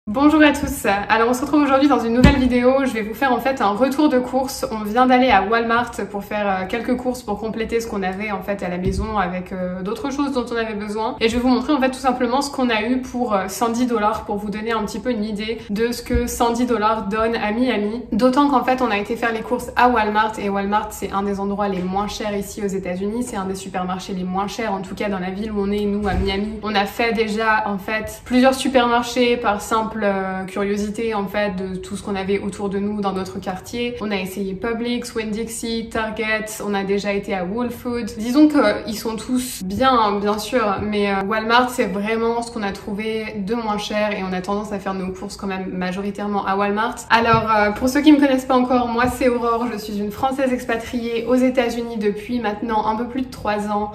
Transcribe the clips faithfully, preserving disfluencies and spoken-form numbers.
Bonjour à tous, alors on se retrouve aujourd'hui dans une nouvelle vidéo. Je vais vous faire en fait un retour de course. On vient d'aller à Walmart pour faire quelques courses pour compléter ce qu'on avait en fait à la maison avec euh, d'autres choses dont on avait besoin. Et je vais vous montrer en fait tout simplement ce qu'on a eu pour cent dix dollars pour vous donner un petit peu une idée de ce que cent dix dollars donne à Miami. D'autant qu'en fait on a été faire les courses à Walmart et Walmart c'est un des endroits les moins chers ici aux États-Unis. C'est un des supermarchés les moins chers en tout cas dans la ville où on est nous à Miami. On a fait déjà en fait plusieurs supermarchés par simple Euh, curiosité en fait de tout ce qu'on avait autour de nous dans notre quartier. On a essayé Publix, Winn-Dixie, Target, on a déjà été à Whole Foods. Disons qu'ils sont tous bien, bien sûr, mais euh, Walmart c'est vraiment ce qu'on a trouvé de moins cher et on a tendance à faire nos courses quand même majoritairement à Walmart. Alors euh, pour ceux qui me connaissent pas encore, moi c'est Aurore, je suis une Française expatriée aux États-Unis depuis maintenant un peu plus de trois ans.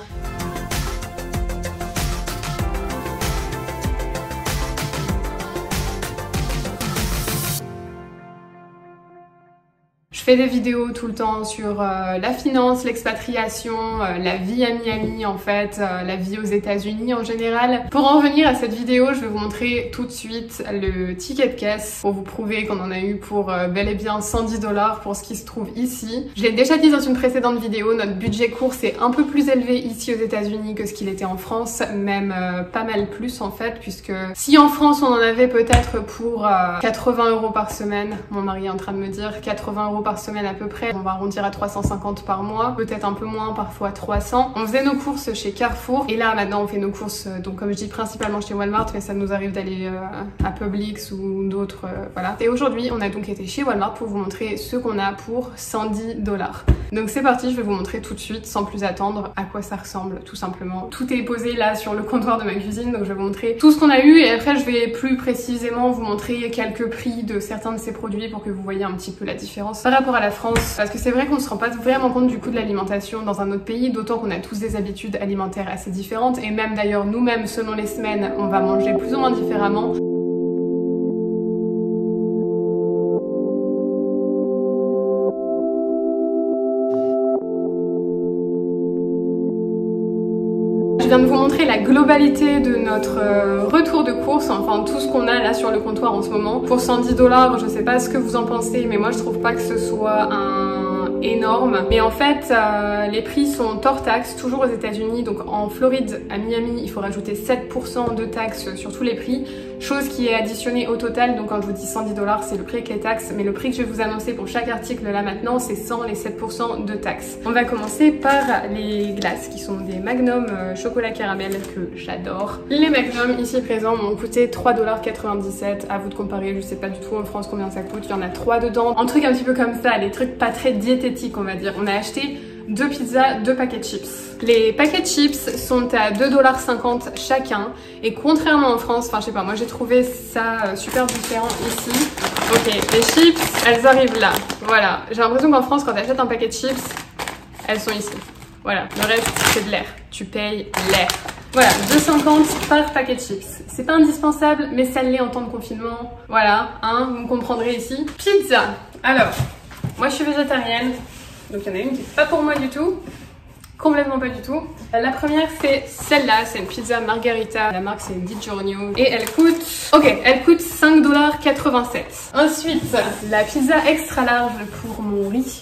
Je fais des vidéos tout le temps sur euh, la finance, l'expatriation, euh, la vie à Miami en fait, euh, la vie aux États-Unis en général. Pour en revenir à cette vidéo, je vais vous montrer tout de suite le ticket de caisse pour vous prouver qu'on en a eu pour euh, bel et bien cent dix dollars pour ce qui se trouve ici. Je l'ai déjà dit dans une précédente vidéo, notre budget course est un peu plus élevé ici aux États-Unis que ce qu'il était en France, même euh, pas mal plus en fait, puisque si en France on en avait peut-être pour euh, quatre-vingts euros par semaine, mon mari est en train de me dire quatre-vingts euros par semaine à peu près, on va arrondir à trois cent cinquante par mois, peut-être un peu moins, parfois trois cents. On faisait nos courses chez Carrefour et là maintenant on fait nos courses, donc comme je dis principalement chez Walmart, mais ça nous arrive d'aller euh, à Publix ou d'autres, euh, voilà. Et aujourd'hui on a donc été chez Walmart pour vous montrer ce qu'on a pour cent dix dollars. Donc c'est parti, je vais vous montrer tout de suite sans plus attendre à quoi ça ressemble tout simplement. Tout est posé là sur le comptoir de ma cuisine, donc je vais vous montrer tout ce qu'on a eu et après je vais plus précisément vous montrer quelques prix de certains de ces produits pour que vous voyez un petit peu la différence par rapport à la France, parce que c'est vrai qu'on se rend pas vraiment compte du coût de l'alimentation dans un autre pays, d'autant qu'on a tous des habitudes alimentaires assez différentes et même d'ailleurs nous-mêmes selon les semaines on va manger plus ou moins différemment. Je viens de vous montrer la globalité de notre euh, retour de course, enfin tout ce qu'on a là sur le comptoir en ce moment. Pour cent dix dollars, je sais pas ce que vous en pensez, mais moi je trouve pas que ce soit un énorme. Mais en fait, euh, les prix sont hors taxes, toujours aux États-Unis. Donc en Floride, à Miami, il faut rajouter sept pour cent de taxes sur tous les prix, chose qui est additionnée au total. Donc quand je vous dis cent dix dollars, c'est le prix avec les taxes, mais le prix que je vais vous annoncer pour chaque article là maintenant, c'est sans les sept pour cent de taxes. On va commencer par les glaces, qui sont des Magnum euh, chocolat caramel que j'adore. Les Magnum ici présents m'ont coûté trois dollars quatre-vingt-dix-sept. À vous de comparer, je sais pas du tout en France combien ça coûte. Il y en a trois dedans. Un truc un petit peu comme ça, les trucs pas très diététiques on va dire. On a acheté deux pizzas, deux paquets de chips. Les paquets de chips sont à deux dollars cinquante chacun et contrairement en France, enfin je sais pas, moi j'ai trouvé ça super différent ici. Ok, les chips, elles arrivent là. Voilà, j'ai l'impression qu'en France quand tu achètes un paquet de chips, elles sont ici. Voilà, le reste c'est de l'air. Tu payes l'air. Voilà, deux cinquante par paquet de chips. C'est pas indispensable, mais ça l'est en temps de confinement. Voilà, hein, vous me comprendrez ici. Pizza. Alors, moi je suis végétarienne, donc il y en a une qui est pas pour moi du tout. Complètement pas du tout. La première c'est celle-là, c'est une pizza margarita. La marque c'est DiGiorno et elle coûte... Ok, elle coûte cinq dollars quatre-vingt-sept. Ensuite, la pizza extra large pour mon riz.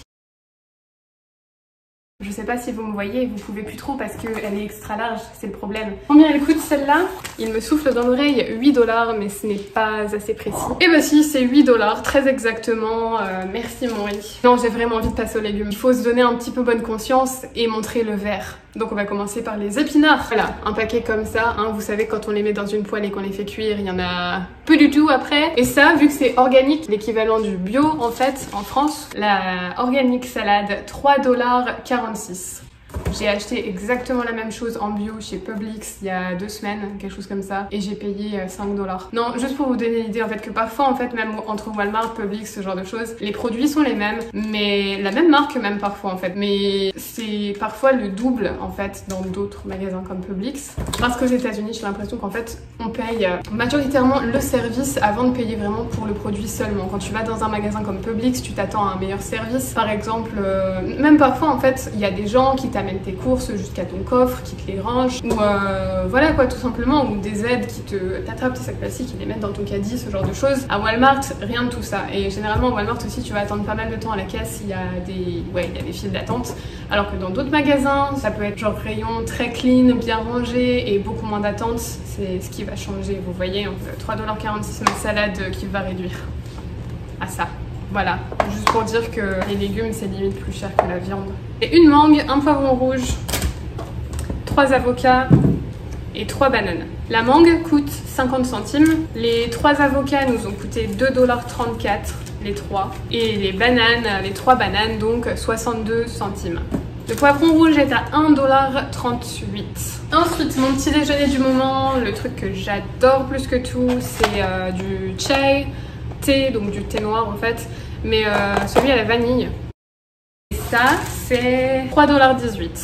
Je sais pas si vous me voyez, vous pouvez plus trop parce qu'elle est extra large, c'est le problème. Combien elle coûte celle-là? Il me souffle dans l'oreille huit dollars, mais ce n'est pas assez précis. Et bah si, c'est huit dollars, très exactement. Euh, merci mon riz. Non, j'ai vraiment envie de passer aux légumes. Il faut se donner un petit peu bonne conscience et montrer le vert. Donc on va commencer par les épinards. Voilà, un paquet comme ça, hein, vous savez quand on les met dans une poêle et qu'on les fait cuire, il y en a peu du tout après. Et ça, vu que c'est organique, l'équivalent du bio en fait, en France, la organique salade, trois dollars quarante-six. J'ai acheté exactement la même chose en bio chez Publix il y a deux semaines, quelque chose comme ça, et j'ai payé cinq dollars. Non, juste pour vous donner l'idée en fait que parfois en fait même entre Walmart, Publix, ce genre de choses, les produits sont les mêmes, mais la même marque même parfois en fait, mais c'est parfois le double en fait dans d'autres magasins comme Publix. Parce qu'aux États-Unis, j'ai l'impression qu'en fait on paye majoritairement le service avant de payer vraiment pour le produit seulement. Quand tu vas dans un magasin comme Publix, tu t'attends à un meilleur service. Par exemple, euh, même parfois en fait, il y a des gens qui t'amènent tes courses jusqu'à ton coffre, qui te les range, ou euh, voilà quoi tout simplement, ou des aides qui te t'attrapent tes sacs plastiques, qui les mettent dans ton caddie, ce genre de choses. À Walmart, rien de tout ça. Et généralement à Walmart aussi, tu vas attendre pas mal de temps à la caisse, il y a des, ouais, il y a des files d'attente, alors que dans d'autres magasins, ça peut être genre rayon très clean, bien rangé et beaucoup moins d'attente. C'est ce qui va changer, vous voyez, trois dollars quarante-six ma salade qui va réduire à ça. Voilà, juste pour dire que les légumes c'est limite plus cher que la viande. Et une mangue, un poivron rouge, trois avocats et trois bananes. La mangue coûte cinquante centimes, les trois avocats nous ont coûté deux dollars trente-quatre les trois, et les bananes, les trois bananes donc soixante-deux centimes. Le poivron rouge est à un dollar trente-huit. Ensuite, mon petit déjeuner du moment, le truc que j'adore plus que tout, c'est euh, du chai, thé, donc du thé noir en fait, mais euh, celui à la vanille. Et ça, c'est trois dollars dix-huit.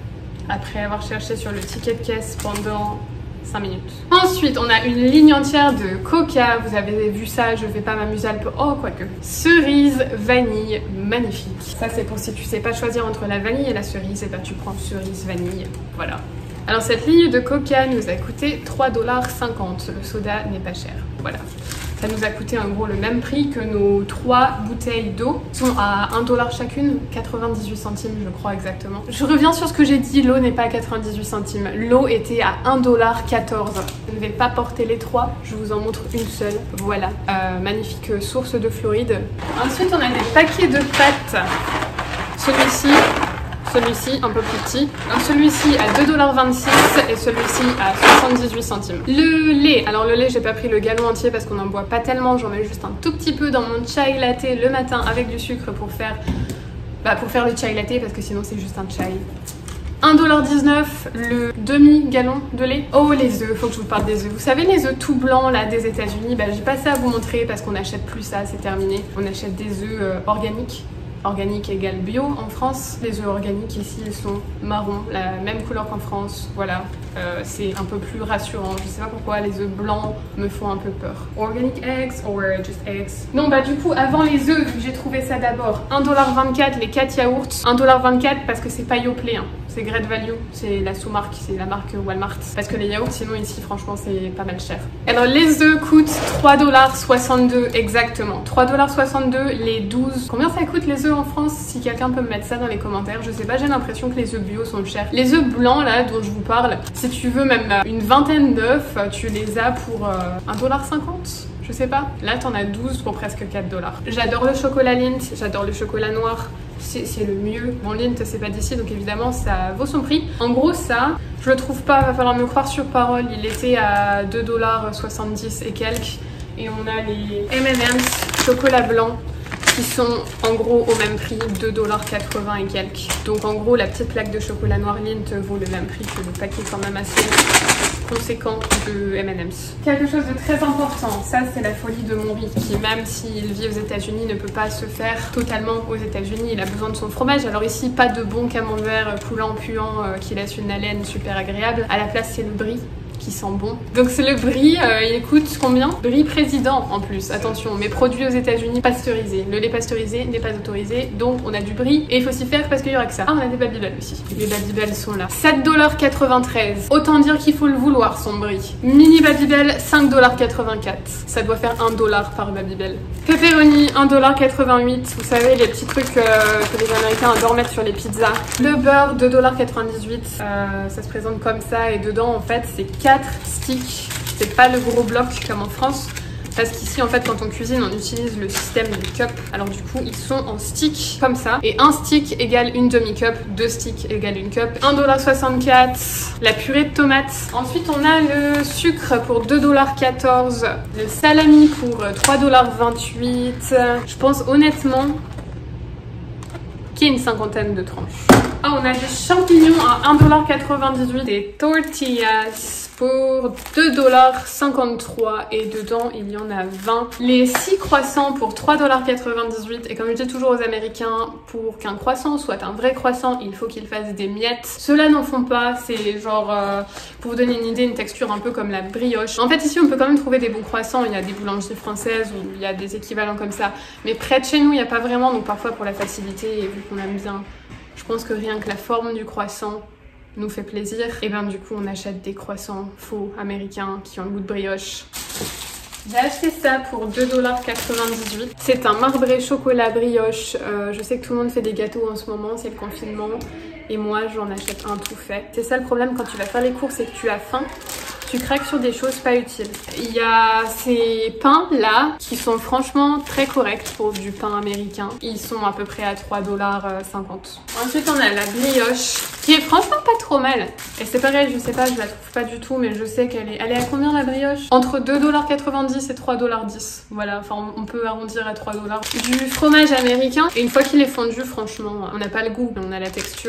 Après avoir cherché sur le ticket de caisse pendant cinq minutes. Ensuite, on a une ligne entière de coca. Vous avez vu ça, je vais pas m'amuser à le... Oh, quoique. Cerise, vanille, magnifique. Ça, c'est pour si tu sais pas choisir entre la vanille et la cerise, et ben tu prends cerise, vanille. Voilà. Alors, cette ligne de coca nous a coûté trois dollars cinquante. Le soda n'est pas cher. Voilà. Ça nous a coûté en gros le même prix que nos trois bouteilles d'eau. Sont à un dollar chacune, quatre-vingt-dix-huit centimes je crois exactement. Je reviens sur ce que j'ai dit, l'eau n'est pas à quatre-vingt-dix-huit centimes. L'eau était à un dollar quatorze. Je ne vais pas porter les trois, je vous en montre une seule. Voilà, euh, magnifique source de fluoride. Ensuite on a des paquets de pâtes. Celui-ci... Celui-ci un peu plus petit. Donc celui-ci à deux dollars vingt-six et celui-ci à soixante-dix-huit centimes. Le lait, alors le lait j'ai pas pris le galon entier parce qu'on n'en boit pas tellement, j'en mets juste un tout petit peu dans mon chai latte le matin avec du sucre pour faire, bah, pour faire le chai latte parce que sinon c'est juste un chai. un dollar dix-neuf le demi-gallon de lait. Oh les œufs, faut que je vous parle des œufs. Vous savez les œufs tout blancs là des États-Unis, bah, j'ai pas ça à vous montrer parce qu'on n'achète plus ça, c'est terminé. On achète des œufs euh, organiques. Organique égale bio en France. Les œufs organiques ici ils sont marrons, la même couleur qu'en France. Voilà, euh, c'est un peu plus rassurant. Je sais pas pourquoi les œufs blancs me font un peu peur. Organic eggs or just eggs. Non bah du coup avant les œufs, j'ai trouvé ça d'abord un dollar vingt-quatre les quatre yaourts. un dollar vingt-quatre parce que c'est pas Yoplait, hein. C'est Great Value, c'est la sous-marque, c'est la marque Walmart. Parce que les yaourts sinon ici franchement c'est pas mal cher. Alors les œufs coûtent trois dollars soixante-deux exactement. trois dollars soixante-deux les douze. Combien ça coûte les œufs en France? Si quelqu'un peut me mettre ça dans les commentaires, je sais pas, j'ai l'impression que les œufs bio sont chers. Les œufs blancs là dont je vous parle, si tu veux même une vingtaine d'œufs, tu les as pour euh, un dollar cinquante. Je sais pas, là t'en as douze pour presque quatre dollars. J'adore le chocolat Lindt, j'adore le chocolat noir, c'est le mieux. Bon, Lindt c'est pas d'ici donc évidemment ça vaut son prix. En gros ça, je le trouve pas, va falloir me croire sur parole, il était à deux dollars soixante-dix et quelques. Et on a les M and M's chocolat blanc qui sont en gros au même prix, deux dollars quatre-vingts et quelques. Donc en gros la petite plaque de chocolat noir Lindt vaut le même prix que le paquet quand même assez conséquent de M and M's. Quelque chose de très important, ça c'est la folie de mon riz qui même s'il vit aux États-Unis ne peut pas se faire totalement aux États-Unis, il a besoin de son fromage. Alors ici pas de bon camembert coulant, puant euh, qui laisse une haleine super agréable, à la place c'est le brie qui sent bon. Donc c'est le brie, euh, il coûte combien? Brie président en plus, attention, mais produit aux États-Unis pasteurisé. Le lait pasteurisé n'est pas autorisé, donc on a du brie et il faut s'y faire parce qu'il y aura que ça. Ah, on a des Babybel aussi. Les Babybel sont là. sept dollars quatre-vingt-treize. Autant dire qu'il faut le vouloir son brie. Mini Babybel, cinq dollars quatre-vingt-quatre. Ça doit faire un dollar par Babybel. Pepperoni, un dollar quatre-vingt-huit. Vous savez, les petits trucs euh, que les Américains adorent mettre sur les pizzas. Le beurre, deux dollars quatre-vingt-dix-huit. Euh, ça se présente comme ça et dedans en fait c'est quatre sticks, c'est pas le gros bloc comme en France parce qu'ici en fait quand on cuisine on utilise le système des cups, alors du coup ils sont en stick comme ça et un stick égale une demi-cup, deux sticks égale une cup. Un dollar soixante-quatre la purée de tomates. Ensuite on a le sucre pour deux dollars quatorze, le salami pour trois dollars vingt-huit. Je pense honnêtement qu'il y a une cinquantaine de tranches. Ah, on a des champignons à un dollar quatre-vingt-dix-huit, des tortillas pour deux dollars cinquante-trois et dedans il y en a vingt. Les six croissants pour trois dollars quatre-vingt-dix-huit et comme je dis toujours aux Américains, pour qu'un croissant soit un vrai croissant, il faut qu'il fasse des miettes. Ceux-là n'en font pas, c'est genre, euh, pour vous donner une idée, une texture un peu comme la brioche. En fait ici on peut quand même trouver des bons croissants, il y a des boulangeries françaises où il y a des équivalents comme ça. Mais près de chez nous il n'y a pas vraiment, donc parfois pour la facilité et vu qu'on aime bien Je pense que rien que la forme du croissant nous fait plaisir. Et bien du coup on achète des croissants faux américains qui ont le goût de brioche. J'ai acheté ça pour deux dollars quatre-vingt-dix-huit. C'est un marbré chocolat brioche. Euh, je sais que tout le monde fait des gâteaux en ce moment, c'est le confinement. Et moi j'en achète un tout fait. C'est ça le problème quand tu vas faire les courses et que tu as faim. Tu craques sur des choses pas utiles. Il y a ces pains là qui sont franchement très corrects pour du pain américain. Ils sont à peu près à trois dollars cinquante. Ensuite on a la brioche qui est franchement pas trop mal. Et c'est pareil, je sais pas, je la trouve pas du tout, mais je sais qu'elle est... Elle est à combien la brioche? Entre deux dollars quatre-vingt-dix et trois dollars dix. Voilà, enfin on peut arrondir à trois dollars. Du fromage américain. Et une fois qu'il est fondu, franchement, on n'a pas le goût, on a la texture.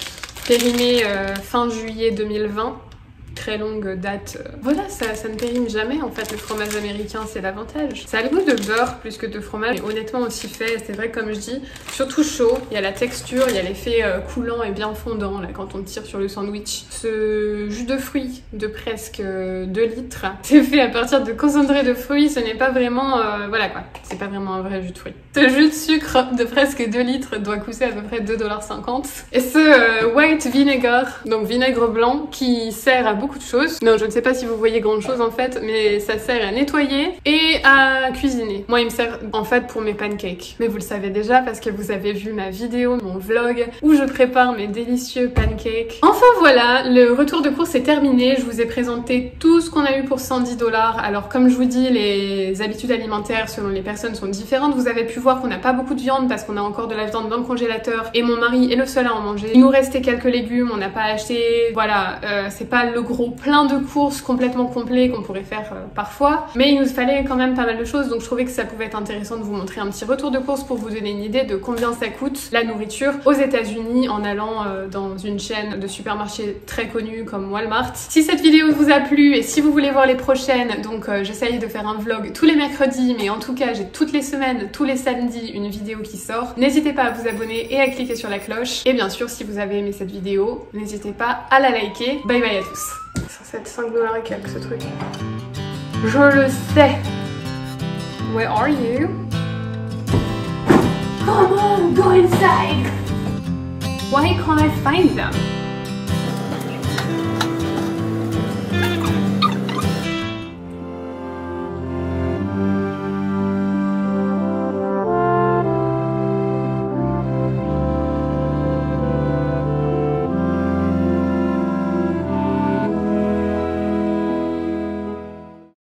Périmé euh, fin juillet deux mille vingt. Très longue date. Voilà, ça, ça ne périme jamais en fait. Le fromage américain, c'est l'avantage. Ça a le goût de beurre plus que de fromage, mais honnêtement aussi fait, c'est vrai comme je dis, surtout chaud, il y a la texture, il y a l'effet euh, coulant et bien fondant là quand on tire sur le sandwich. Ce jus de fruits de presque euh, deux litres, c'est fait à partir de concentré de fruits, ce n'est pas vraiment, euh, voilà quoi, c'est pas vraiment un vrai jus de fruits. Ce jus de sucre de presque deux litres doit coûter à peu près deux dollars cinquante. Et ce euh, white vinegar, donc vinaigre blanc, qui sert à beaucoup de choses. Non, je ne sais pas si vous voyez grand chose en fait, mais ça sert à nettoyer et à cuisiner. Moi, il me sert en fait pour mes pancakes. Mais vous le savez déjà parce que vous avez vu ma vidéo, mon vlog, où je prépare mes délicieux pancakes. Enfin voilà, le retour de course est terminé. Je vous ai présenté tout ce qu'on a eu pour cent dix dollars. Alors comme je vous dis, les habitudes alimentaires selon les personnes sont différentes. Vous avez pu voir qu'on n'a pas beaucoup de viande parce qu'on a encore de la viande dans le congélateur et mon mari est le seul à en manger. Il nous restait quelques légumes, on n'a pas acheté. Voilà, euh, c'est pas le gros plein de courses complètement complets qu'on pourrait faire euh, parfois, mais il nous fallait quand même pas mal de choses, donc je trouvais que ça pouvait être intéressant de vous montrer un petit retour de course pour vous donner une idée de combien ça coûte la nourriture aux États-Unis en allant euh, dans une chaîne de supermarchés très connue comme Walmart. Si cette vidéo vous a plu et si vous voulez voir les prochaines, donc euh, j'essaye de faire un vlog tous les mercredis, mais en tout cas j'ai toutes les semaines, tous les samedis une vidéo qui sort. N'hésitez pas à vous abonner et à cliquer sur la cloche. Et bien sûr, si vous avez aimé cette vidéo, n'hésitez pas à la liker. Bye bye à tous. Ça c'est cinq dollars et quelques ce truc. Je le sais. Where are you? Come on, go inside. Why can't I find them?